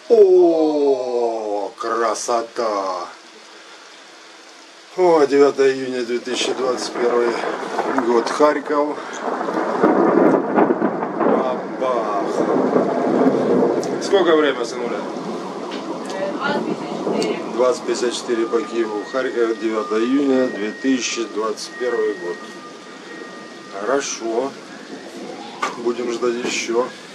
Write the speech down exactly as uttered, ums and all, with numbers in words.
О, красота! О, девятое июня две тысячи двадцать первый год, Харьков. Бабах! Сколько время, сынуля? двадцать пятьдесят четыре по Киеву, Харьков, девятое июня две тысячи двадцать первый год. Хорошо. Будем ждать еще.